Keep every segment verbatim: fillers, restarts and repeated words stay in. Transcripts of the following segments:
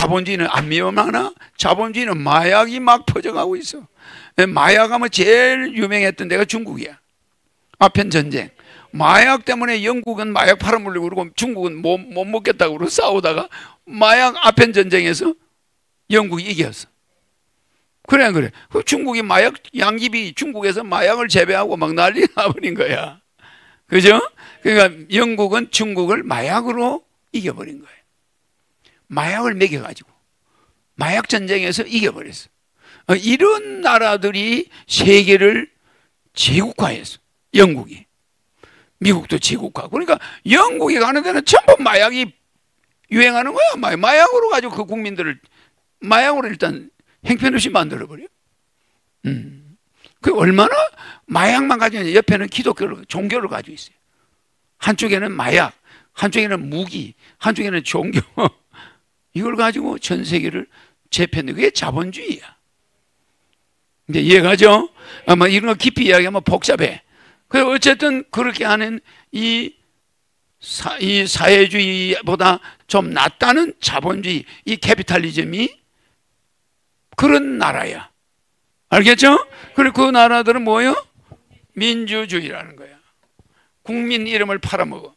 자본주의는 안 위험하나? 자본주의는 마약이 막 퍼져가고 있어. 마약하면 제일 유명했던 데가 중국이야. 아편 전쟁. 마약 때문에 영국은 마약 팔아먹으려고 그러고 중국은 못, 못 먹겠다고 그러고 싸우다가 마약 아편 전쟁에서 영국이 이겼어. 그래, 그래. 중국이 마약, 양귀비 중국에서 마약을 재배하고 막 난리 나버린 거야. 그죠? 그러니까 영국은 중국을 마약으로 이겨버린 거예요. 마약을 먹여가지고. 마약 전쟁에서 이겨버렸어. 이런 나라들이 세계를 제국화했어. 영국이. 미국도 제국화. 그러니까 영국이 가는 데는 전부 마약이 유행하는 거야. 마약으로 가지고 그 국민들을, 마약으로 일단 형편없이 만들어버려. 음. 그 얼마나 마약만 가지고 있냐. 옆에는 기독교를, 종교를 가지고 있어요. 한쪽에는 마약, 한쪽에는 무기, 한쪽에는 종교. 이걸 가지고 전 세계를 재편해. 그게 자본주의야. 이제 이해가죠? 아마 이런 거 깊이 이야기하면 복잡해. 그래서 어쨌든 그렇게 하는 이, 사, 이 사회주의보다 좀 낫다는 자본주의, 이 캐피탈리즘이 그런 나라야. 알겠죠? 그리고 그 나라들은 뭐예요? 민주주의라는 거야. 국민 이름을 팔아먹어.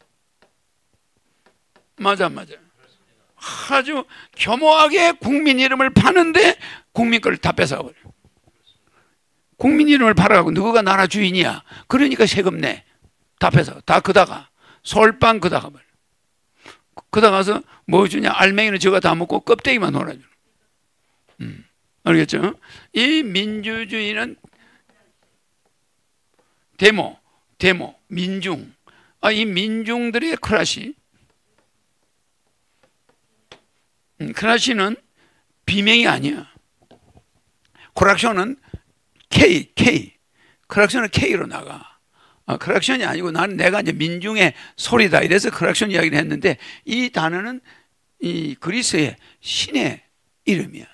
맞아, 맞아. 아주 교모하게 국민 이름을 파는데 국민 걸 다 뺏어버려. 국민 이름을 팔아가고 누가 나라 주인이야. 그러니까 세금 내. 다 뺏어. 다 그다가. 솔빵 그다가 버려. 그다가서 뭐 주냐. 알맹이는 저가 다 먹고 껍데기만 놀아줘. 음. 알겠죠? 이 민주주의는 데모, 데모, 민중. 아, 이 민중들의 크라시. 음, 크라시는 비명이 아니야. 크락션은 K, K. 크락션은 K로 나가. 아, 크락션이 아니고 나는 내가 이제 민중의 소리다. 이래서 크락션 이야기를 했는데 이 단어는 이 그리스의 신의 이름이야.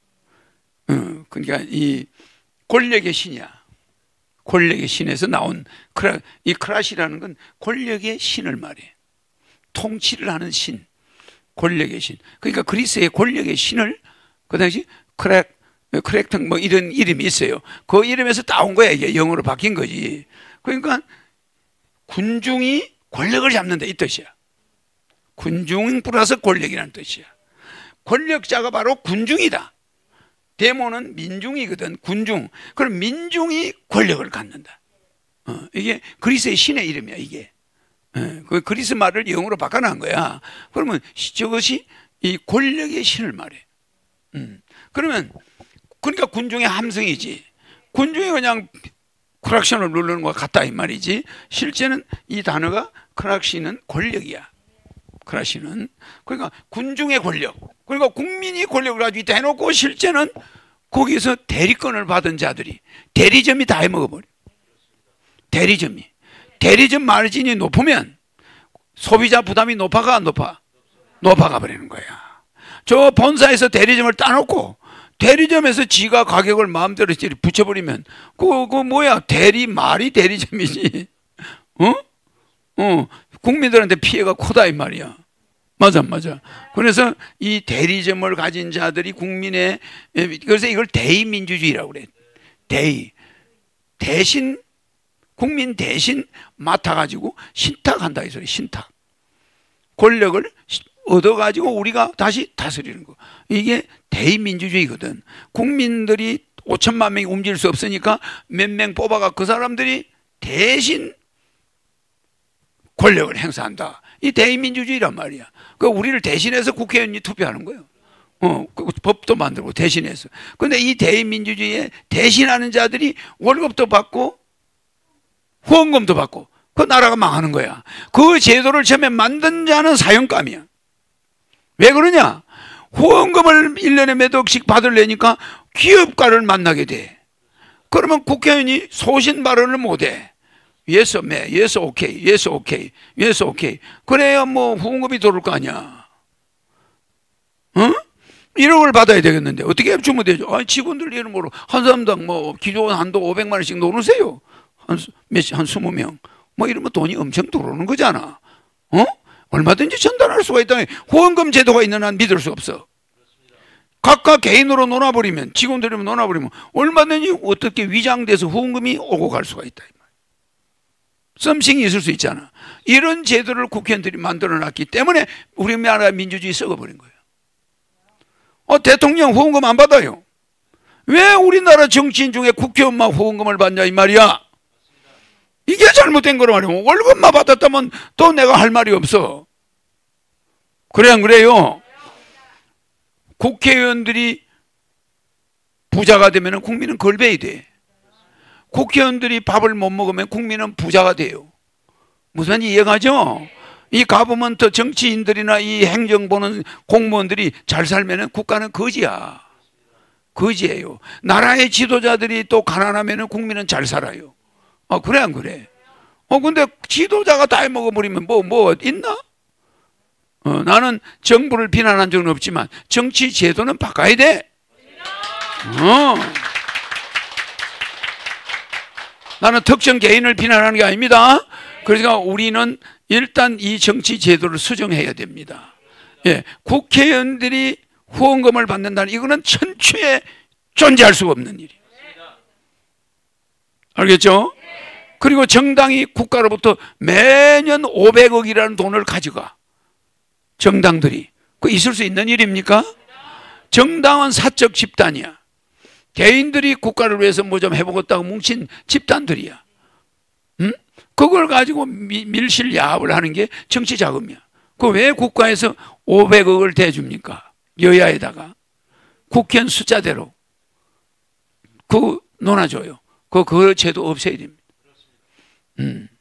어, 그러니까 이 권력의 신이야. 권력의 신에서 나온 크라, 이 크라시라는 건 권력의 신을 말해. 통치를 하는 신. 권력의 신. 그러니까 그리스의 권력의 신을 그 당시 크랙, 크랙턴 뭐 이런 이름이 있어요. 그 이름에서 따온 거야. 이게 영어로 바뀐 거지. 그러니까 군중이 권력을 잡는다 이 뜻이야. 군중 플러스 권력이라는 뜻이야. 권력자가 바로 군중이다. 데모는 민중이거든. 군중. 그럼 민중이 권력을 갖는다. 어, 이게 그리스의 신의 이름이야. 이게. 어, 그 그리스 말을 영어로 바꿔놓은 거야. 그러면 저것이 이 권력의 신을 말해. 음. 그러면 그러니까 군중의 함성이지. 군중이 그냥 크락션을 누르는 것 같다 이 말이지. 실제는 이 단어가 크락시는 권력이야. 크락시는 그러니까 군중의 권력. 그러니까 국민이 권력을 가지고 있다 해놓고 실제는 거기서 대리권을 받은 자들이 대리점이 다 해먹어버려. 대리점이. 대리점 마진이 높으면 소비자 부담이 높아가 안 높아? 높아가 버리는 거야. 저 본사에서 대리점을 따놓고 대리점에서 지가 가격을 마음대로 붙여버리면 그거, 그거 뭐야? 대리 말이 대리점이지. 어? 어. 국민들한테 피해가 크다 이 말이야. 맞아, 맞아. 그래서 이 대리점을 가진 자들이 국민의, 그래서 이걸 대의민주주의라고 그래. 대의. 대신, 국민 대신 맡아가지고 신탁한다 이 소리, 신탁. 권력을 얻어가지고 우리가 다시 다스리는 거. 이게 대의민주주의거든. 국민들이 오천만 명이 움직일 수 없으니까 몇 명 뽑아가 그 사람들이 대신 권력을 행사한다. 이 대의민주주의란 말이야. 그 우리를 대신해서 국회의원이 투표하는 거예요. 어, 그 법도 만들고 대신해서. 근데 이 대의민주주의에 대신하는 자들이 월급도 받고 후원금도 받고 그 나라가 망하는 거야. 그 제도를 처음에 만든 자는 사형감이야. 왜 그러냐? 후원금을 일 년에 몇 억씩 받으려니까 기업가를 만나게 돼. 그러면 국회의원이 소신 발언을 못해. 예스, 매, 예스, 오케이, 예스, 오케이, 예스, 오케이. 그래야 뭐 후원금이 들어올 거 아니야. 어? 일억을 받아야 되겠는데 어떻게 주면 되죠? 아니, 직원들 이름으로 한 사람당 뭐 기존 한도 오백만 원씩 넣으세요. 한, 몇, 한 이십 명. 뭐 이러면 돈이 엄청 들어오는 거잖아. 어? 얼마든지 전달할 수가 있다. 후원금 제도가 있는 한 믿을 수 없어. 각각 개인으로 놀아버리면, 직원들이면 놀아버리면 얼마든지 어떻게 위장돼서 후원금이 오고 갈 수가 있다. 썸씽이 있을 수 있잖아. 이런 제도를 국회의원들이 만들어놨기 때문에 우리나라 민주주의 썩어버린 거예요. 어, 대통령 후원금 안 받아요. 왜 우리나라 정치인 중에 국회의원만 후원금을 받냐 이 말이야. 이게 잘못된 거란 말이야. 월급만 받았다면 또 내가 할 말이 없어. 그래 안 그래요? 국회의원들이 부자가 되면 국민은 걸베이 돼. 국회의원들이 밥을 못 먹으면 국민은 부자가 돼요. 무슨 이해가죠? 이 가버먼트 정치인들이나 이 행정 보는 공무원들이 잘 살면 국가는 거지야. 거지예요. 나라의 지도자들이 또 가난하면 국민은 잘 살아요. 어, 그래 안 그래? 어, 근데 지도자가 다 해먹어버리면 뭐, 뭐 있나? 어, 나는 정부를 비난한 적은 없지만 정치 제도는 바꿔야 돼. 어. 나는 특정 개인을 비난하는 게 아닙니다. 그러니까 우리는 일단 이 정치 제도를 수정해야 됩니다. 예, 국회의원들이 후원금을 받는다는 이거는 천추에 존재할 수가 없는 일이에요. 알겠죠? 그리고 정당이 국가로부터 매년 오백억이라는 돈을 가져가. 정당들이. 그 있을 수 있는 일입니까? 정당은 사적 집단이야. 개인들이 국가를 위해서 뭐 좀 해보겠다고 뭉친 집단들이야. 응? 그걸 가지고 미, 밀실야합을 하는 게 정치 자금이야. 그 왜 국가에서 오백억을 대줍니까? 여야에다가. 국회의원 숫자대로. 그 논아줘요. 그, 그 제도 없애야 됩니다. 음.